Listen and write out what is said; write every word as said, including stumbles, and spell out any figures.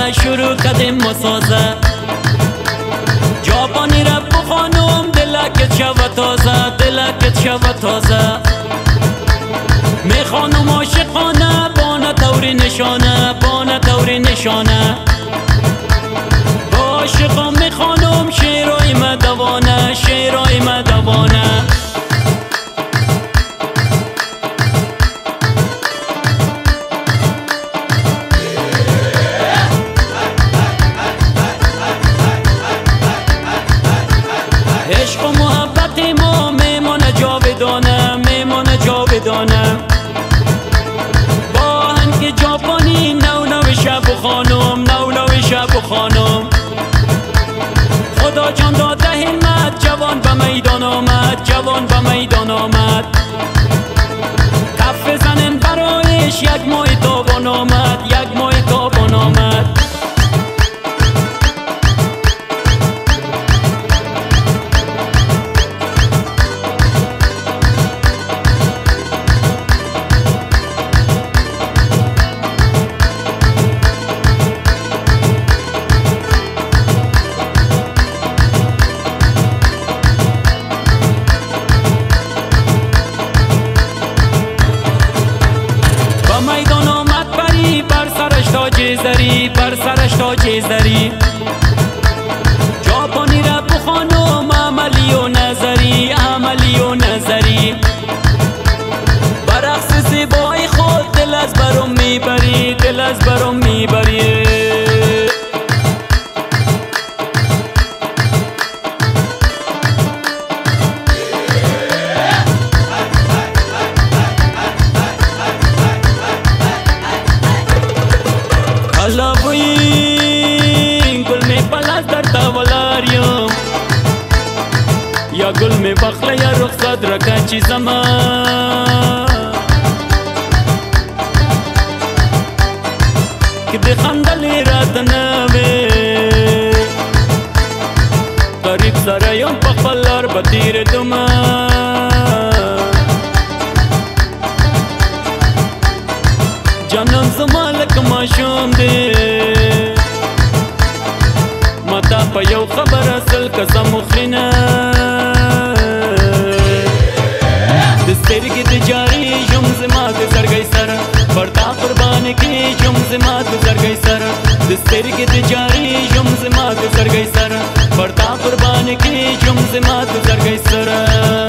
شروع کردیم مسازه جوانی را بخوانم دلکت شود تازه دلکت شود تازه میخوانم عاشقانه بانه توری نشانه بانه توری نشانه با عاشقام میخوانم شیرای مدوانه شیرای مدوانه عشق و محبت ما میمانه جاودانه میمانه جاودانه با هنگ جاپانی نو نو شب و خانم نو نو شب و خانم خدا جان داده همت جوان به میدان آمد جوان به میدان آمد کف زنن برایش یک ماه تابان آمد یک ماه تابان آمد میدان آمد پری بر سرش تاج زری بر سرش تاج زری جاپانی را بخوانم عملی و نظری عملی و نظری برقص زیبای خود دل از برم میبری دل از برم میبری لابوی گل می پلاس در تاولاریم یا گل می بخله یا رخصت رکا چی زمان که دی خندلی رات نوی قریب سرایم پخبالار بطیر دومان جانم زمالک ماشوم دی متا په یو خبر اصل قسم مخرینه د سترګې د جاری ژوم زما د زړګی سره پرتا قربان کی ژوم زما د زړګی سره د سترګې د جاری ژوم زما د زړګی سره پرتا قربان کی ژوم زما د زړګی سره